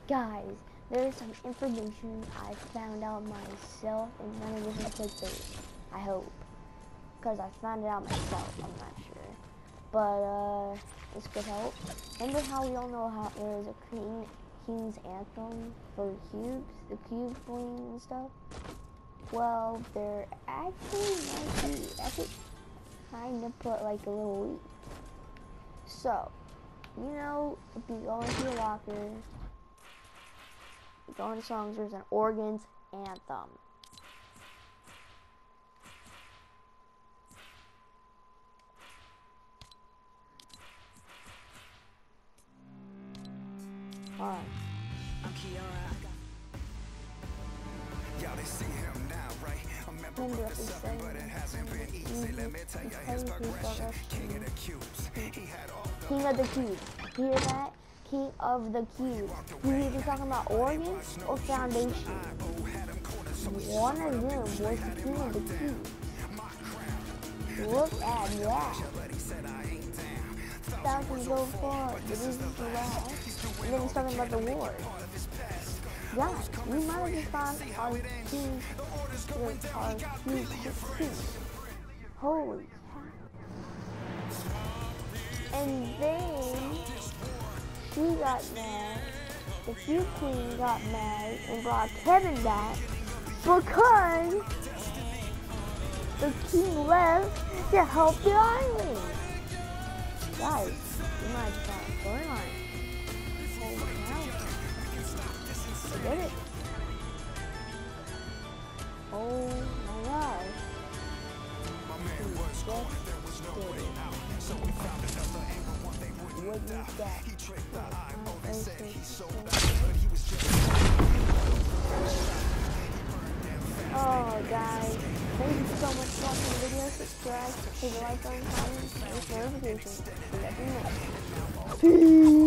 Guys, there's some information I found out myself, and none of this is clickbait. I hope. Because I found it out myself, I'm not sure. But, this could help. Remember how we all know how there's a King's Anthem for cubes? The cube bling and stuff? Well, there actually might be. I could kind of put like a little leak. So, you know, if you go into your locker, you go into songs, there's an Organs Anthem. Alright. Y'all they see him now, right? A member of the seven, but it hasn't been easy. Let me tell you his progression. King of the cubes. He had all the King of the Cube. Hear that? King of the Cube. You either talking about Organs or Foundation. One of them was the King of the Cube. Look at that. That can go far. It isn't the last. And then he's talking about the war. Yeah, we might have just found our king with our king. Holy cow. And then she got mad. The Cube Queen got mad and brought Kevin back because the king left to help the island. Guys, we might have just found a storyline. Holy cow. I did it. Oh my god. What is that? Oh guys, thank you so much for watching the video. Subscribe, hit the like button, comment, and notifications. See you next. Peace.